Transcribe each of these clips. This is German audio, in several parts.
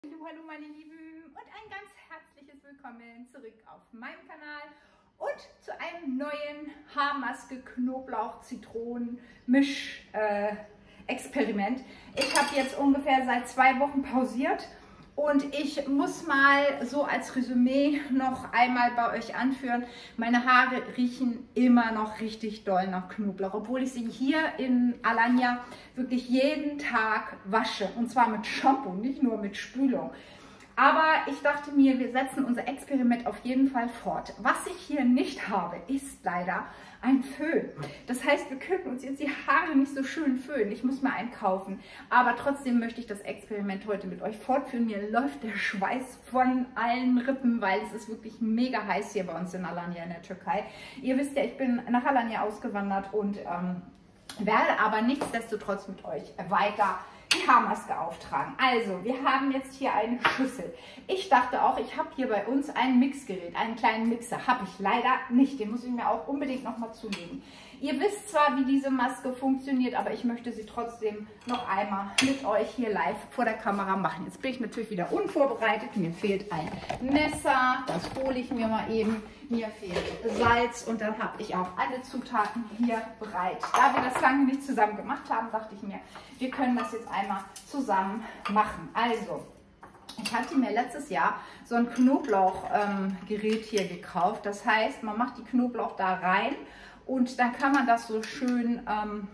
Hallo meine Lieben und ein ganz herzliches Willkommen zurück auf meinem Kanal und zu einem neuen Haarmaske Knoblauch Zitronen Misch Experiment. Ich habe jetzt ungefähr seit 2 Wochen pausiert und ich muss mal so als Resümee noch einmal bei euch anführen, meine Haare riechen immer noch richtig doll nach Knoblauch, obwohl ich sie hier in Alanya wirklich jeden Tag wasche und zwar mit Shampoo, nicht nur mit Spülung. Aber ich dachte mir, wir setzen unser Experiment auf jeden Fall fort. Was ich hier nicht habe, ist leider ein Föhn. Das heißt, wir können uns jetzt die Haare nicht so schön föhnen. Ich muss mir einen kaufen. Aber trotzdem möchte ich das Experiment heute mit euch fortführen. Mir läuft der Schweiß von allen Rippen, weil es ist wirklich mega heiß hier bei uns in Alanya in der Türkei. Ihr wisst ja, ich bin nach Alanya ausgewandert und werde aber nichtsdestotrotz mit euch weiter die Haarmaske auftragen. Also, wir haben jetzt hier eine Schüssel. Ich dachte auch, ich habe hier bei uns ein Mixgerät, einen kleinen Mixer. Habe ich leider nicht. Den muss ich mir auch unbedingt nochmal zulegen. Ihr wisst zwar, wie diese Maske funktioniert, aber ich möchte sie trotzdem noch einmal mit euch hier live vor der Kamera machen. Jetzt bin ich natürlich wieder unvorbereitet. Mir fehlt ein Messer. Das hole ich mir mal eben. Mir fehlt Salz und dann habe ich auch alle Zutaten hier bereit. Da wir das lange nicht zusammen gemacht haben, dachte ich mir, wir können das jetzt einmal zusammen machen. Also, ich hatte mir letztes Jahr so ein Knoblauchgerät hier gekauft. Das heißt, man macht die Knoblauch da rein und dann kann man das so schön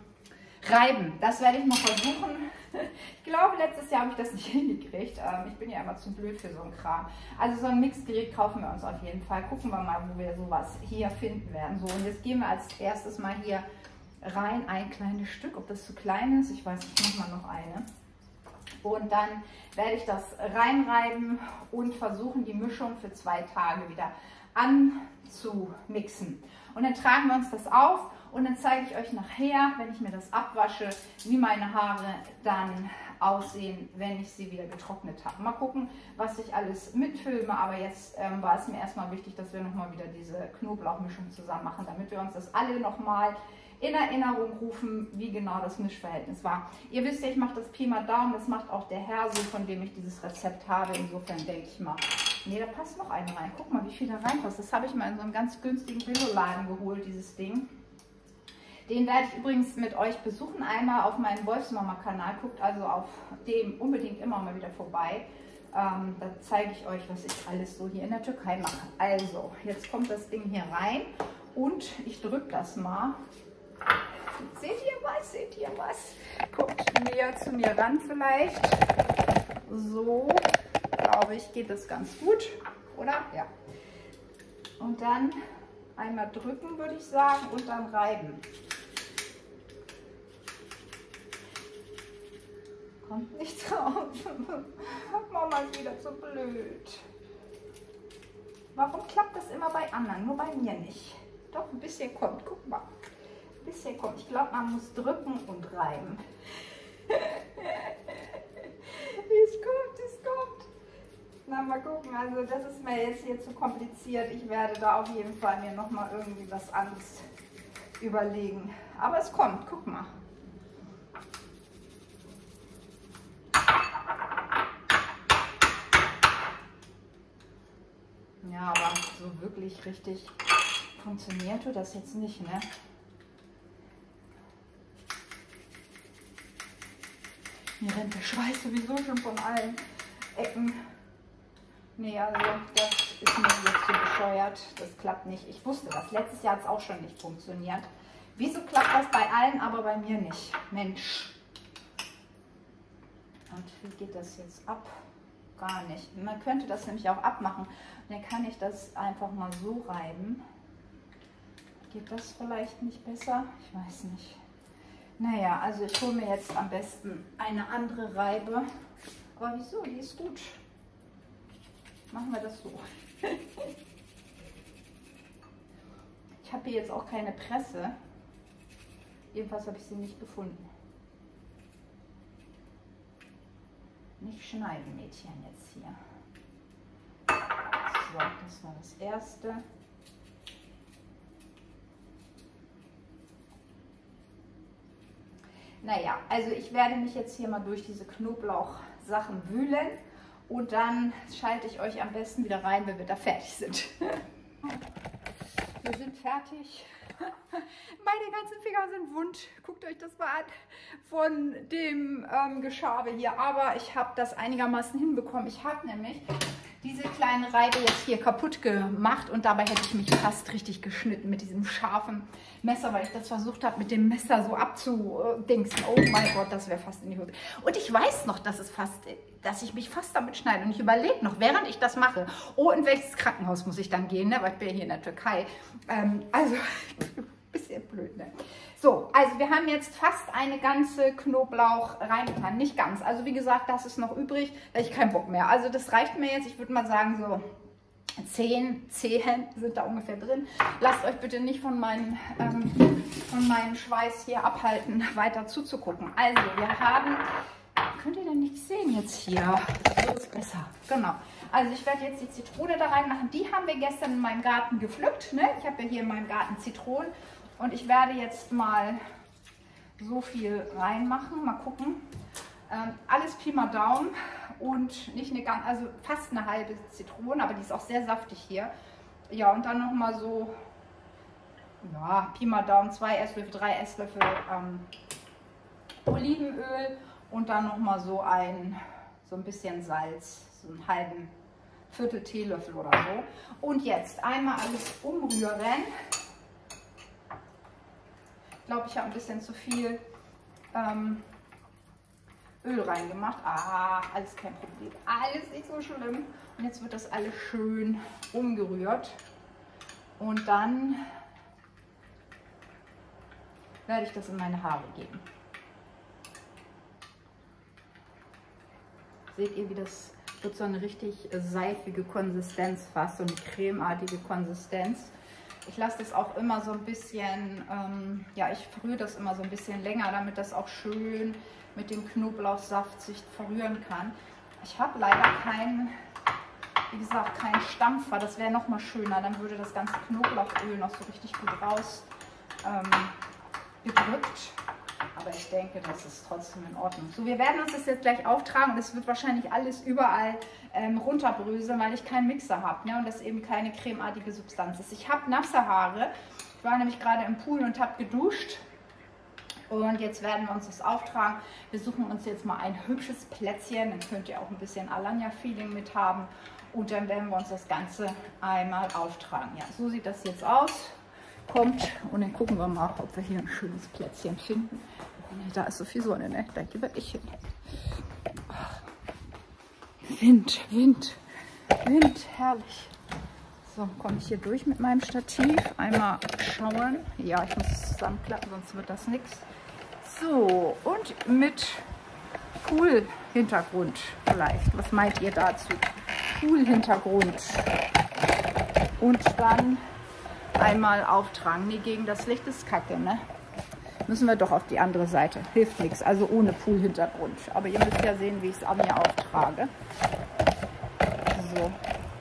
reiben. Das werde ich mal versuchen. Ich glaube, letztes Jahr habe ich das nicht hingekriegt. Ich bin ja immer zu blöd für so einen Kram. Also so ein Mixgerät kaufen wir uns auf jeden Fall. Gucken wir mal, wo wir sowas hier finden werden. So, und jetzt gehen wir als erstes mal hier rein ein kleines Stück. Ob das zu klein ist, ich weiß nicht, ich mache mal noch eine. Und dann werde ich das reinreiben und versuchen, die Mischung für 2 Tage wieder anzumixen. Und dann tragen wir uns das auf und dann zeige ich euch nachher, wenn ich mir das abwasche, wie meine Haare dann aussehen, wenn ich sie wieder getrocknet habe. Mal gucken, was ich alles mitfilme, aber jetzt war es mir erstmal wichtig, dass wir nochmal wieder diese Knoblauchmischung zusammen machen, damit wir uns das alle nochmal in Erinnerung rufen, wie genau das Mischverhältnis war. Ihr wisst ja, ich mache das Pi mal Daumen, das macht auch der Herr so, von dem ich dieses Rezept habe. Insofern denke ich mal, nee, da passt noch eine rein. Guck mal, wie viel da reinpasst. Das habe ich mal in so einem ganz günstigen Bioladen geholt, dieses Ding. Den werde ich übrigens mit euch besuchen, einmal auf meinem Wolfsmama-Kanal. Guckt also auf dem unbedingt immer mal wieder vorbei. Da zeige ich euch, was ich alles so hier in der Türkei mache. Also, jetzt kommt das Ding hier rein und ich drücke das mal. Seht ihr was? Seht ihr was? Guckt näher zu mir ran vielleicht. So, glaube ich, geht das ganz gut, oder? Ja. Und dann einmal drücken, würde ich sagen, und dann reiben. Kommt nichts raus. Mama ist wieder so blöd. Warum klappt das immer bei anderen, nur bei mir nicht? Doch, ein bisschen kommt. Guck mal. Ein bisschen kommt. Ich glaube, man muss drücken und reiben. Es kommt, es kommt. Na, mal gucken. Also das ist mir jetzt hier zu kompliziert. Ich werde da auf jeden Fall mir nochmal irgendwie was anderes überlegen. Aber es kommt. Guck mal. Ja, aber so wirklich richtig funktioniert tut das jetzt nicht, ne? Mir rennt der Schweiß sowieso schon von allen Ecken. Nee, also das ist mir jetzt zu bescheuert. Das klappt nicht. Ich wusste das. Letztes Jahr hat es auch schon nicht funktioniert. Wieso klappt das bei allen, aber bei mir nicht? Mensch. Und wie geht das jetzt ab? Gar nicht. Man könnte das nämlich auch abmachen. Und dann kann ich das einfach mal so reiben. Geht das vielleicht nicht besser? Ich weiß nicht. Naja, also ich hole mir jetzt am besten eine andere Reibe. Aber wieso? Die ist gut. Machen wir das so. Ich habe hier jetzt auch keine Presse. Jedenfalls habe ich sie nicht gefunden. Nicht schneiden, Mädchen, jetzt hier. So, das war das erste. Naja, also ich werde mich jetzt hier mal durch diese Knoblauchsachen wühlen Und dann schalte ich euch am besten wieder rein, wenn wir da fertig sind. Wir sind fertig. Meine ganzen Finger sind wund. Guckt euch das mal an von dem Geschabe hier. Aber ich habe das einigermaßen hinbekommen. Ich habe nämlich diese kleine Reibe jetzt hier kaputt gemacht und dabei hätte ich mich fast richtig geschnitten mit diesem scharfen Messer, weil ich das versucht habe, mit dem Messer so abzudingsen. Oh mein Gott, das wäre fast in die Hose. Und ich weiß noch, dass ich mich fast damit schneide. Und ich überlege noch, während ich das mache, oh, in welches Krankenhaus muss ich dann gehen, ne? Weil ich bin ja hier in der Türkei. Also, bisschen blöd, ne? So, also wir haben jetzt fast eine ganze Knoblauch reingetan. Nicht ganz. Also wie gesagt, das ist noch übrig. Da habe ich keinen Bock mehr. Also das reicht mir jetzt. Ich würde mal sagen, so 10 Zehen sind da ungefähr drin. Lasst euch bitte nicht von meinem Schweiß hier abhalten, weiter zuzugucken. Also wir haben, könnt ihr denn nicht sehen jetzt hier? So ist besser. Genau. Also ich werde jetzt die Zitrone da reinmachen. Die haben wir gestern in meinem Garten gepflückt. Ne? Ich habe ja hier in meinem Garten Zitronen. Und ich werde jetzt mal so viel reinmachen. Mal gucken. Alles Pi mal Daumen und nicht eine ganz, also fast eine halbe Zitrone, aber die ist auch sehr saftig hier. Ja, und dann nochmal so, ja, Pi mal Daumen, 2 Esslöffel, 3 Esslöffel Olivenöl und dann nochmal so ein bisschen Salz, so einen halben Viertel Teelöffel oder so. Und jetzt einmal alles umrühren. Ich glaube, ich habe ein bisschen zu viel Öl reingemacht. Ah, alles kein Problem. Alles nicht so schlimm. Und jetzt wird das alles schön umgerührt. Und dann werde ich das in meine Haare geben. Seht ihr, wie das wird so eine richtig seifige Konsistenz fast, so eine cremeartige Konsistenz. Ich lasse das auch immer so ein bisschen, ja, ich verrühre das immer so ein bisschen länger, damit das auch schön mit dem Knoblauchsaft sich verrühren kann. Ich habe leider wie gesagt, keinen Stampfer. Das wäre noch mal schöner. Dann würde das ganze Knoblauchöl noch so richtig gut raus gedrückt. Aber ich denke, das ist trotzdem in Ordnung. So, wir werden uns das jetzt gleich auftragen und es wird wahrscheinlich alles überall runterbröseln, weil ich keinen Mixer habe, ne? Und das eben keine cremeartige Substanz ist. Ich habe nasse Haare. Ich war nämlich gerade im Pool und habe geduscht. Und jetzt werden wir uns das auftragen. Wir suchen uns jetzt mal ein hübsches Plätzchen. Dann könnt ihr auch ein bisschen Alanya-Feeling mit haben. Und dann werden wir uns das Ganze einmal auftragen. Ja, so sieht das jetzt aus. Kommt und dann gucken wir mal, ob wir hier ein schönes Plätzchen finden. Da ist so viel Sonne, ne? Da gebe ich hin. Wind, Wind, Wind, herrlich. So, komme ich hier durch mit meinem Stativ. Einmal schauen. Ja, ich muss es zusammenklappen, sonst wird das nichts. So, und mit Pool-Hintergrund vielleicht. Was meint ihr dazu? Pool-Hintergrund. Und dann einmal auftragen. Nee, gegen das Licht ist kacke, ne? Müssen wir doch auf die andere Seite. Hilft nichts, also ohne Pool-Hintergrund. Aber ihr müsst ja sehen, wie ich es an mir auftrage. So.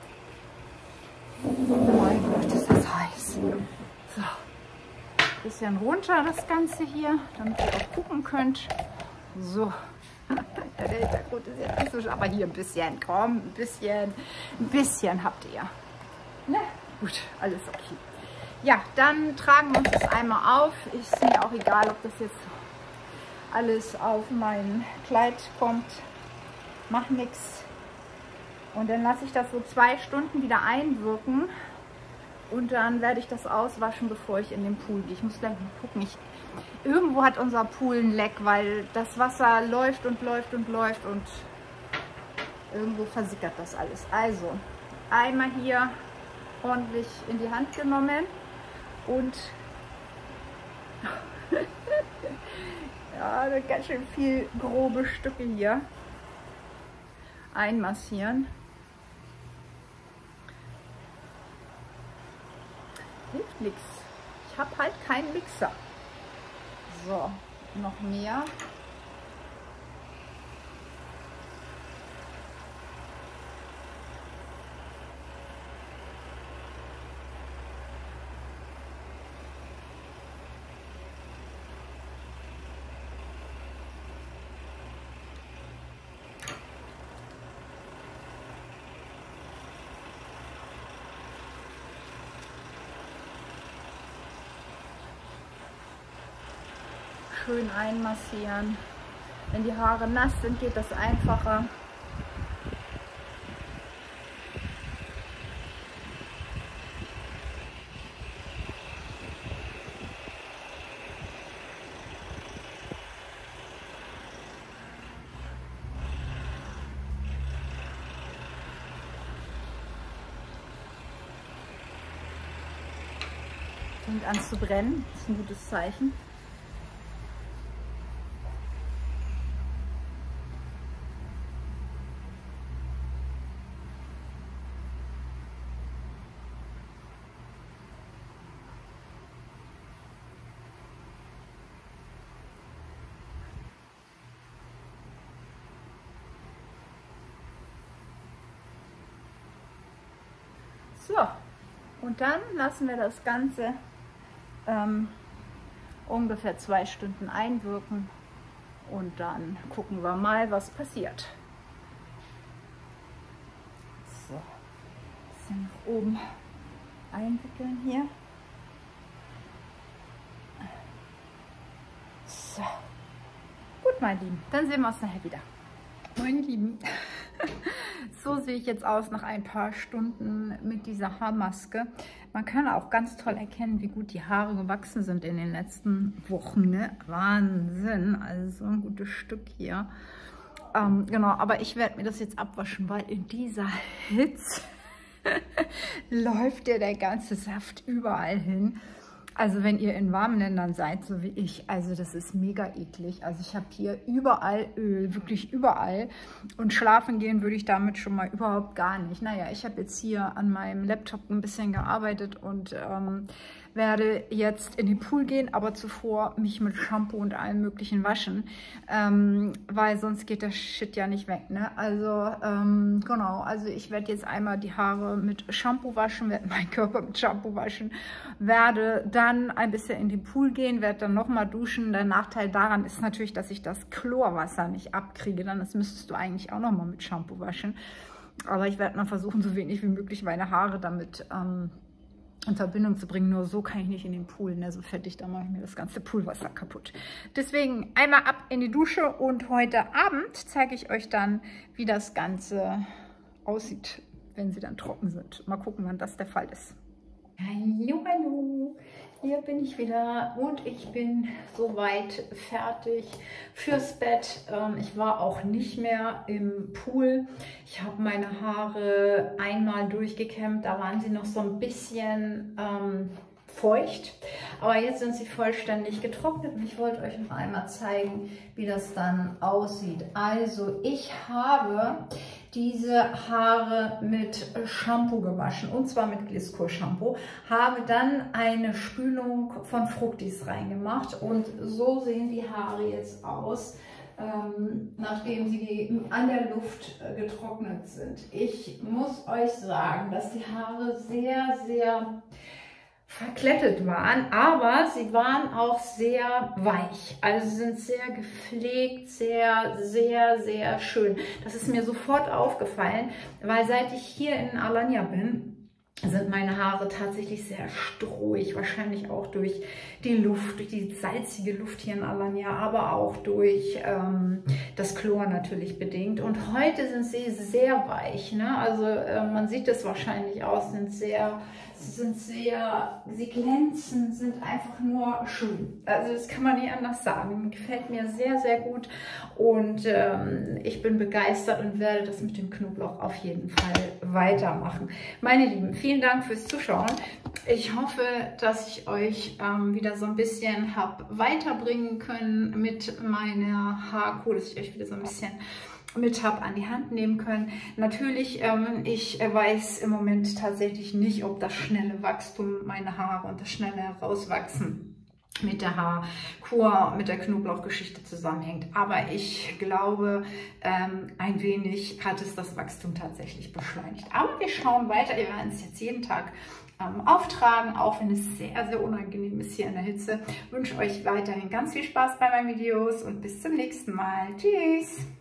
Oh mein Gott, ist das heiß. So. Bisschen runter das Ganze hier, damit ihr auch gucken könnt. So. Der Hintergrund ist jetzt nicht so, aber hier ein bisschen, komm, ein bisschen habt ihr. Ne? Gut, alles okay. Ja, dann tragen wir uns das einmal auf. Ist mir auch egal, ob das jetzt alles auf mein Kleid kommt. Macht nichts. Und dann lasse ich das so 2 Stunden wieder einwirken. Und dann werde ich das auswaschen, bevor ich in den Pool gehe. Ich muss gleich mal gucken. Irgendwo hat unser Pool ein Leck, weil das Wasser läuft und läuft und läuft. Und irgendwo versickert das alles. Also, einmal hier ordentlich in die Hand genommen. Und ja, ganz schön viel grobe Stücke hier einmassieren. Hilft nichts. Ich habe halt keinen Mixer. So, noch mehr. schön einmassieren. Wenn die Haare nass sind, geht das einfacher. Fängt an zu brennen, das ist ein gutes Zeichen. So, und dann lassen wir das Ganze ungefähr 2 Stunden einwirken und dann gucken wir mal, was passiert. So, ein bisschen nach oben einwickeln hier. So, gut, meine Lieben, dann sehen wir uns nachher wieder. Meine Lieben, so sehe ich jetzt aus nach ein paar Stunden mit dieser Haarmaske. Man kann auch ganz toll erkennen, wie gut die Haare gewachsen sind in den letzten Wochen. Ne? Wahnsinn, also so ein gutes Stück hier. Genau, aber ich werde mir das jetzt abwaschen, weil in dieser Hitze läuft ja der ganze Saft überall hin. Also wenn ihr in warmen Ländern seid, so wie ich, also das ist mega eklig. Also ich habe hier überall Öl, wirklich überall. Und schlafen gehen würde ich damit schon mal überhaupt gar nicht. Naja, ich habe jetzt hier an meinem Laptop ein bisschen gearbeitet und werde jetzt in den Pool gehen, aber zuvor mich mit Shampoo und allem Möglichen waschen, weil sonst geht der Shit ja nicht weg, ne? Also, genau, also ich werde jetzt einmal die Haare mit Shampoo waschen, werde meinen Körper mit Shampoo waschen, werde dann ein bisschen in den Pool gehen, werde dann nochmal duschen. Der Nachteil daran ist natürlich, dass ich das Chlorwasser nicht abkriege, dann das müsstest du eigentlich auch nochmal mit Shampoo waschen. Aber ich werde mal versuchen, so wenig wie möglich meine Haare damit in Verbindung zu bringen. Nur so kann ich nicht in den Pool, ne? So fettig, da mache ich mir das ganze Poolwasser kaputt. Deswegen einmal ab in die Dusche und heute Abend zeige ich euch dann, wie das Ganze aussieht, wenn sie dann trocken sind. Mal gucken, wann das der Fall ist. Hallo, hallo, hier bin ich wieder und ich bin soweit fertig fürs Bett. Ich war auch nicht mehr im Pool. Ich habe meine Haare einmal durchgekämmt, da waren sie noch so ein bisschen feucht, aber jetzt sind sie vollständig getrocknet und ich wollte euch noch einmal zeigen, wie das dann aussieht. Also ich habe diese Haare mit Shampoo gewaschen und zwar mit Gliscor Shampoo, habe dann eine Spülung von Fructis reingemacht und so sehen die Haare jetzt aus, nachdem sie an der Luft getrocknet sind. Ich muss euch sagen, dass die Haare sehr, sehr verklettet waren, aber sie waren auch sehr weich, also sind sehr gepflegt, sehr, sehr, sehr schön. Das ist mir sofort aufgefallen, weil seit ich hier in Alanya bin, sind meine Haare tatsächlich sehr strohig, wahrscheinlich auch durch die Luft, durch die salzige Luft hier in Alanya, aber auch durch das Chlor natürlich bedingt. Und heute sind sie sehr weich, ne? Also man sieht es wahrscheinlich aus, sie glänzen, sind einfach nur schön. Also das kann man nicht anders sagen. Gefällt mir sehr, sehr gut und ich bin begeistert und werde das mit dem Knoblauch auf jeden Fall weitermachen. Meine Lieben, vielen Dank fürs Zuschauen. Ich hoffe, dass ich euch wieder so ein bisschen habe weiterbringen können mit meiner Haarkur, dass ich euch wieder so ein bisschen mit habe an die Hand nehmen können. Natürlich, ich weiß im Moment tatsächlich nicht, ob das schnelle Wachstum meiner Haare und das schnelle Herauswachsen mit der Haarkur, mit der Knoblauchgeschichte zusammenhängt. Aber ich glaube, ein wenig hat es das Wachstum tatsächlich beschleunigt. Aber wir schauen weiter. Wir werden es jetzt jeden Tag auftragen, auch wenn es sehr, sehr unangenehm ist hier in der Hitze. Ich wünsche euch weiterhin ganz viel Spaß bei meinen Videos und bis zum nächsten Mal. Tschüss!